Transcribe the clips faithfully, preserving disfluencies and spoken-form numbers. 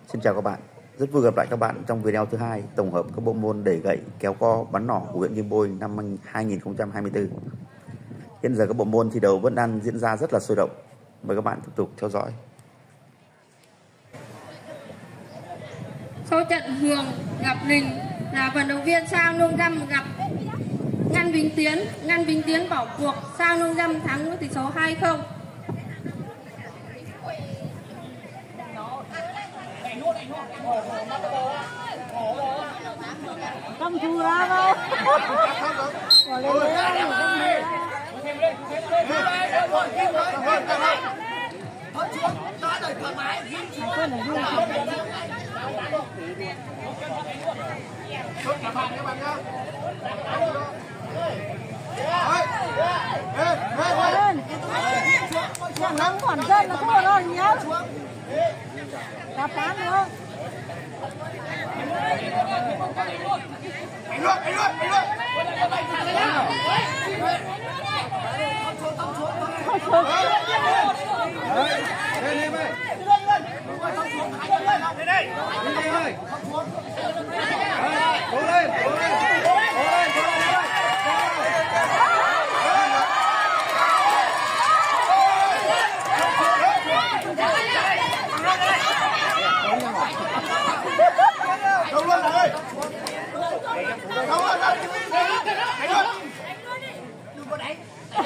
Xin chào các bạn, rất vui gặp lại các bạn trong video thứ hai tổng hợp các bộ môn đẩy gậy, kéo co, bắn nỏ của huyện Kim Bôi năm hai nghìn không trăm hai mươi tư. Hiện giờ các bộ môn thi đấu vẫn đang diễn ra rất là sôi động. Mời các bạn tiếp tục theo dõi. Sau trận Hường gặp Ninh là vận động viên Sang Nông Dăm gặp Ngăn Bình Tiến. Ngăn Bình Tiến bỏ cuộc, Sang Nông Dăm thắng với tỷ số hai không. Không thua đâu. Bỏ lên đấy. Chẳng lắm còn dân là thua rồi nhá. Đạp phán nữa. Anh luôn, anh luôn, anh luôn. Lên em ơi. Lên đây. Lên đây ơi. Cố lên, cố lên. Cố lên, cố lên. Đâu luôn rồi. Đâu luôn rồi. Anh luôn. Đừng có đánh.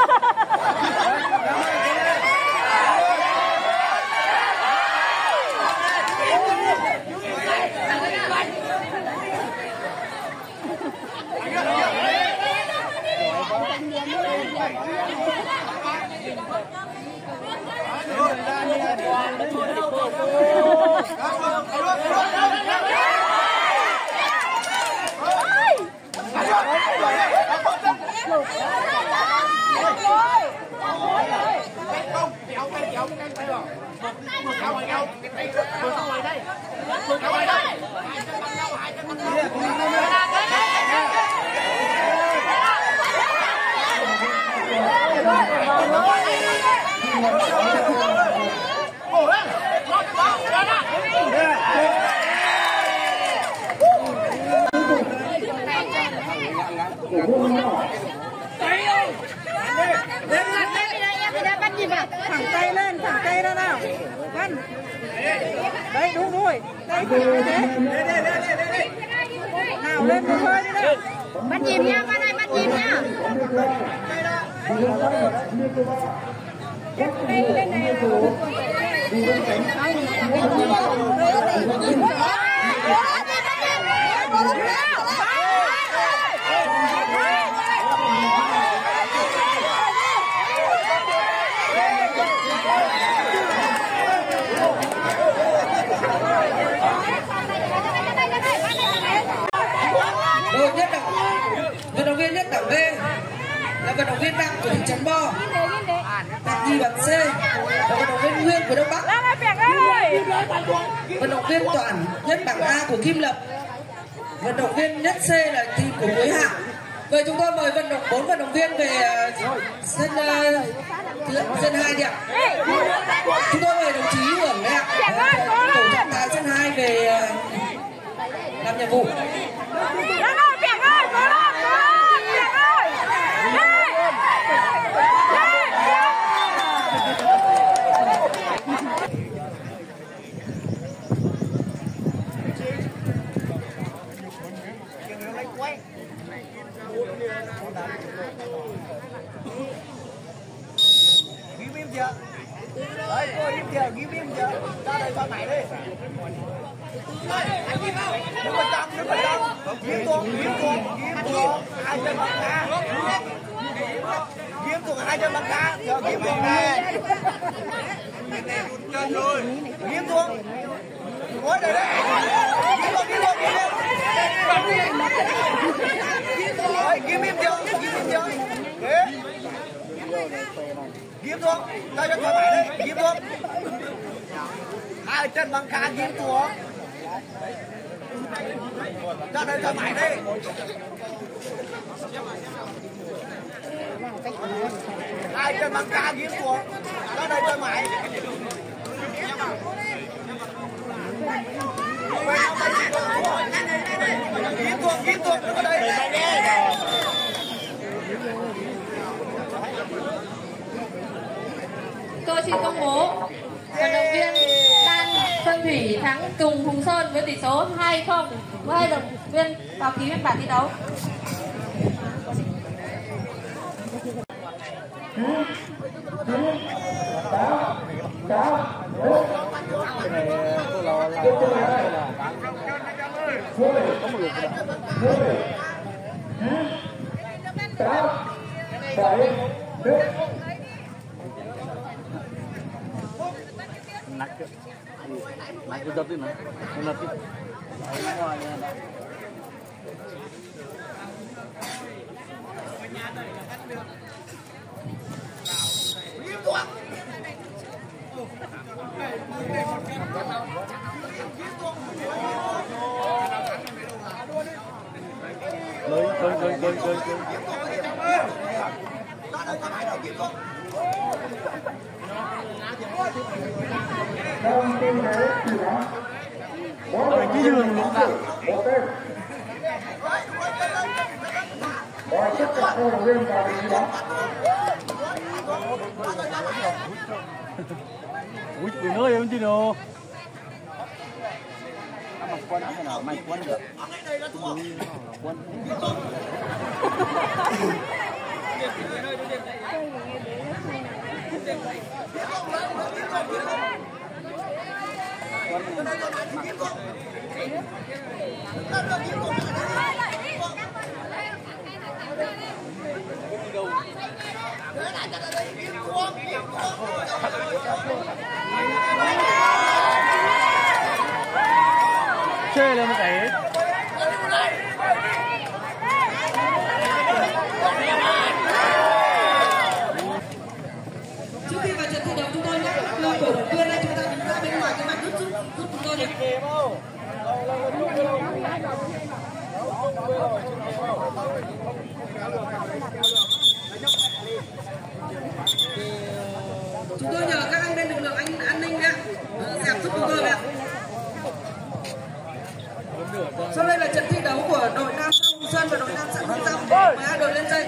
Thẳng tay lên, thẳng tay ra nào. Văn. Đấy, đúng rồi. Đấy, thế. Nào lên một hơi đi nào. Bắt nhịp nha, bắt này bắt nhịp nha. Đây lên này. Đội nhất đẳng vận động viên nhất đẳng B là vận động viên Đặng của thị trấn Bo, Đặng Nhi bảng C và vận động viên Nguyên của Đông Bắc. Vận động viên Toàn nhất bảng A của Kim Lập. Vận động viên nhất C là team của Quế Hạ. Vậy chúng tôi mời vận động bốn vận động viên về sân uh, sân hai đi ạ. Chúng tôi mời đồng chí Hưởng đấy ạ, tổ chức tại sân hai về uh, làm nhiệm vụ. Ghi im chưa? Đấy, cô im chưa? Ghi im chưa? Ra đây cho mày đi. Anh ghi không? Đứng bên trong, đứng bên trong. Ghi tuồng, ghi tuồng, ghi tuồng. Hai chân bắn cá. Ghi tuồng hai chân bắn cá. Giờ ghi tuồng này. Chân rồi. Ghi tuồng. Ngồi đây đấy. Ghi tuồng, ghi tuồng, ghi tuồng. Đấy, ghi im chưa? Ghi im chưa? Đấy. Kiếm xuống, cho cho thoải mái đấy, kiếm xuống. Hai chân bằng cá kiếm xuống. Cho đây thoải mái đấy. Hai chân bằng cá kiếm xuống. Cho đây thoải mái. tôi xin công bố vận động viên Lan Xuân Thủy thắng Tùng Hùng Sơn với tỷ số hai không. Mời hai vận động viên vào ký biên bản thi đấu. Nặng chứ, nặng cái giật đi này, nặng đi. Lên, lên, lên, lên, lên, lên. Rồi chỉ dừng luôn ta. Ui, tụi nó em chứ đâu. Mày quấn thế nào? Mày quấn được. Quấn. Chơi lên một cái. Trước khi vào trận thi đấu chúng tôi nhắc các cổ động viên đây, chúng ta đứng ra bên ngoài cái mặt giúp giúp giúp chúng tôi nhé. Chúng tôi nhờ các anh bên lực lượng an, an ninh ạ, dẹp giúp chúng tôi ạ. Sau đây là trận thi đấu của đội Nam xã Hùng Sơn và đội Nam xã Hương Tâm. Mời hai đội lên dây.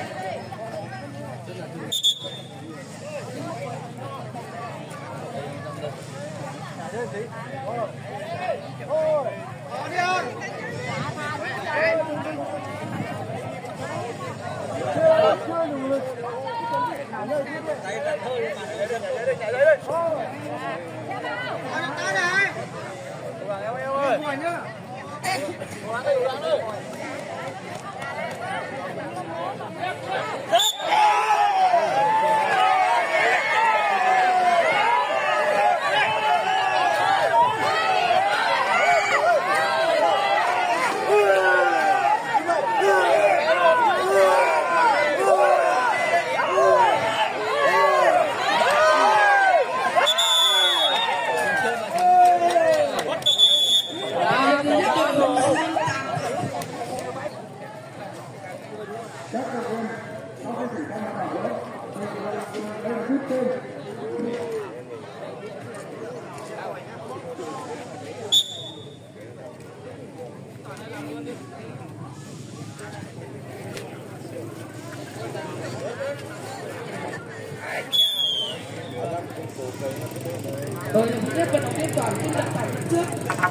Đội tiếp vận động viên Toàn Kim Lập phải trước.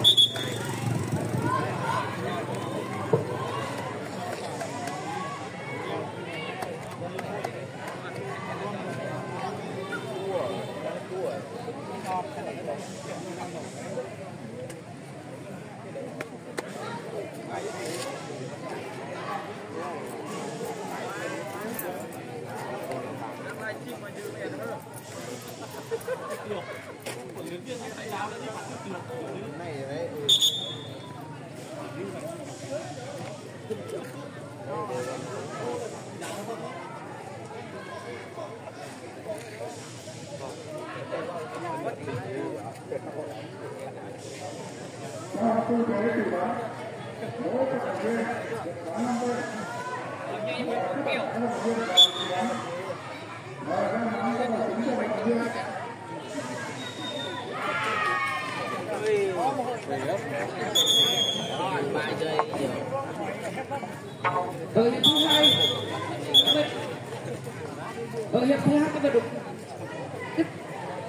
Ở hiệp thứ hai, ở hiệp thứ hai các vận động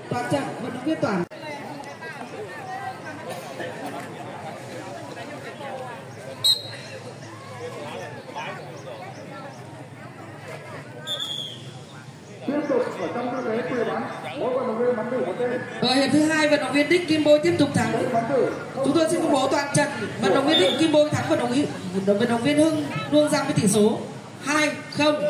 Toàn trận vận động viên Toàn. Ở hiệp thứ hai, vận động viên Đích Kim Bôi tiếp tục thắng. Chúng tôi xin công bố toàn trận. Vận động viên Đích Kim Bôi thắng vận động viên vận động viên Hưng Luông Giang với tỷ số hai không.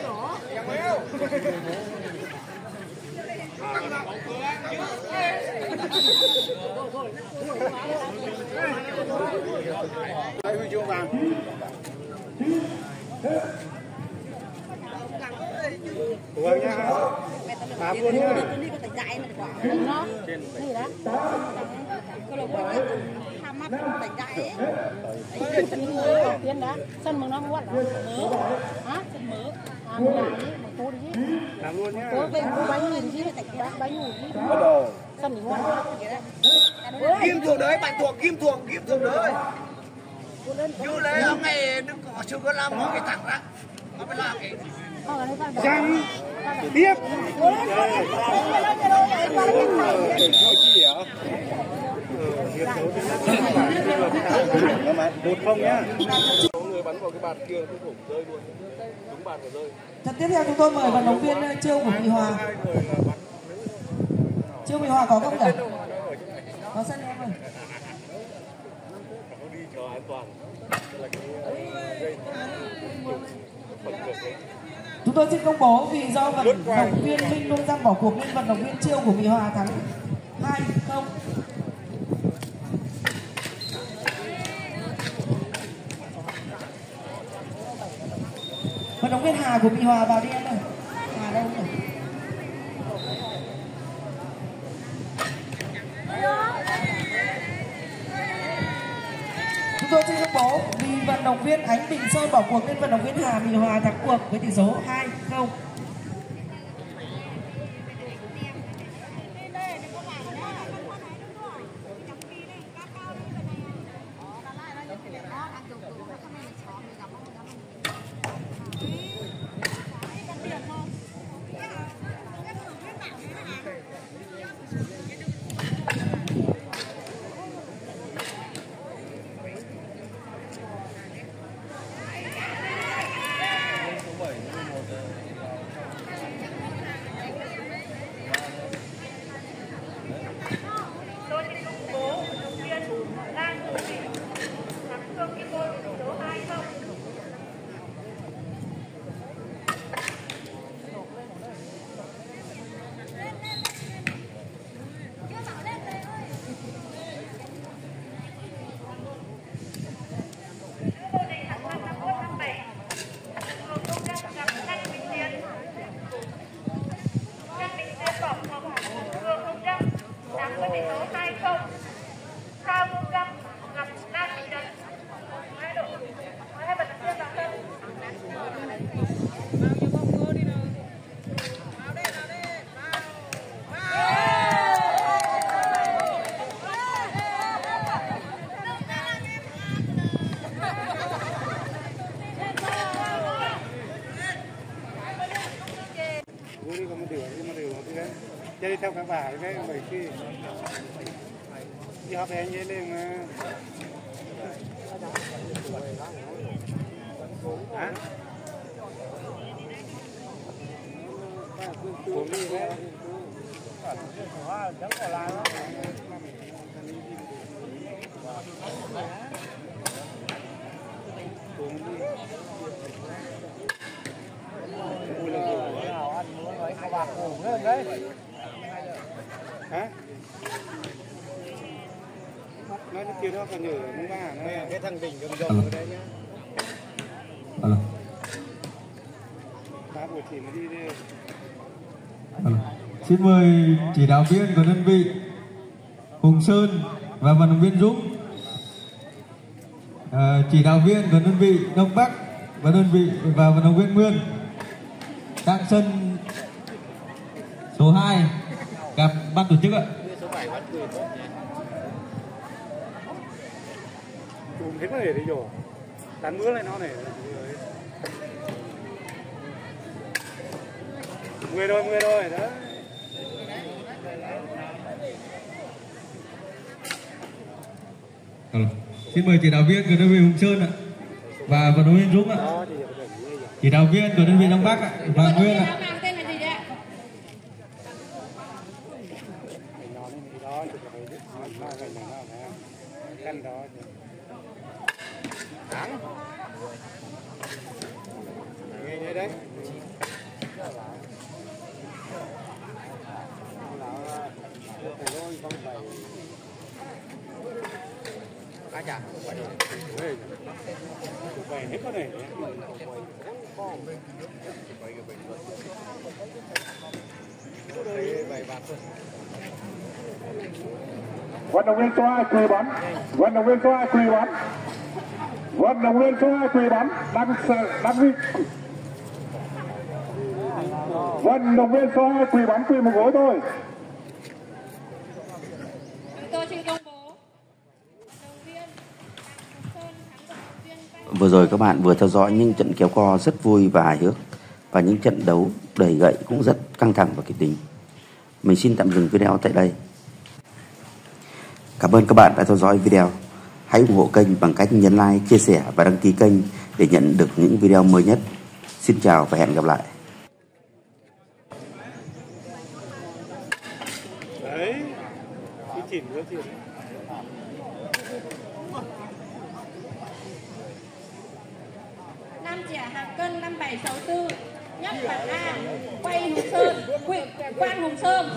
Huy chương vàng. Vâng nha. Bà buồn nha. Tiến đã sân mừng nó quất mớ hả sân mớ à một đại một cô đi làm luôn nhá. cô về cô bánh nhìn chứ phải bánh ngủ chứ sân thì ngon Kim thuộc đấy, bạn thuộc Kim thuộc Kim thuộc đấy. Như lấy ông này đừng có chưa có làm cái thẳng ra. Nó phải làm cái răng tiếp. Một không nhá. Người bắn vào cái bàn kia cái thủ rơi luôn. Đúng bàn của rơi. Trận tiếp theo chúng tôi mời vận động viên Trương của Mỹ Hòa. Trương Mỹ Hòa có không nhỉ? Có sân em ơi. Đi cho an toàn. Chúng tôi xin công bố vì do vận động viên Minh Luông Giang bỏ cuộc nên vận động viên Chiêu của Mỹ Hòa thắng hai không. Vận động viên Hà của Mỹ Hòa vào đi em ơi. Hà đâu nhỉ? Chúng tôi xin công bố vì vận động viên Ánh Bình Sơn bỏ cuộc nên vận động viên Hà Mỹ Hòa thắng cuộc với tỷ số hai không. Chơi theo các bà cái mấy khi đi học anh lên mà hả? Cũng đi đấy. Đấng ở lại đó. Cũng đi. Nào ăn muốn mấy các bà cùng lên đấy. Hả? Nói cho kia đó còn nhớ muốn ba hả? Cái thằng Bình cầm rồng ở đây nhá. Alo. Ba buổi chỉ mà đi đi. Alo. Xin mời chỉ đạo viên của đơn vị Hùng Sơn và vận động viên Dũng, à, chỉ đạo viên của đơn vị Đông Bắc và đơn vị và vận động viên Nguyên sang sân số hai gặp ban tổ chức ạ. Chùm hết nó để đi rồi. Tán mưa lại nó này. Mười rồi, mười rồi đó. Ừ. Xin mời chỉ đạo viên của đơn vị Hùng Sơn ạ và vận động viên Dũng ạ. Chỉ đạo viên của đơn vị Đông Bắc ạ, Hoàng Nguyên ạ. Vận động viên số hai quỳ bắn, vận động viên số hai quỳ bắn, vận động viên số hai quỳ bắn, đang đang đi. Vận động viên số hai quỳ bắn, quỳ một gối thôi. Tôi xin công bố. Vừa rồi các bạn vừa theo dõi những trận kéo co rất vui và hài hước và những trận đấu đẩy gậy cũng rất căng thẳng và kịch tính. Mình xin tạm dừng video tại đây. Cảm ơn các bạn đã theo dõi video. Hãy ủng hộ kênh bằng cách nhấn like, chia sẻ và đăng ký kênh để nhận được những video mới nhất. Xin chào và hẹn gặp lại. Đấy, cái chỉnh nữa chỉnh. Nam trẻ hạng cân năm bảy sáu tư, nhất bảng A, quay Hùng Sơn, quỵ Quang Hùng Sơn.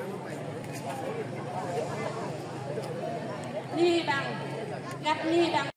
Ly bằng, gặp ly bằng.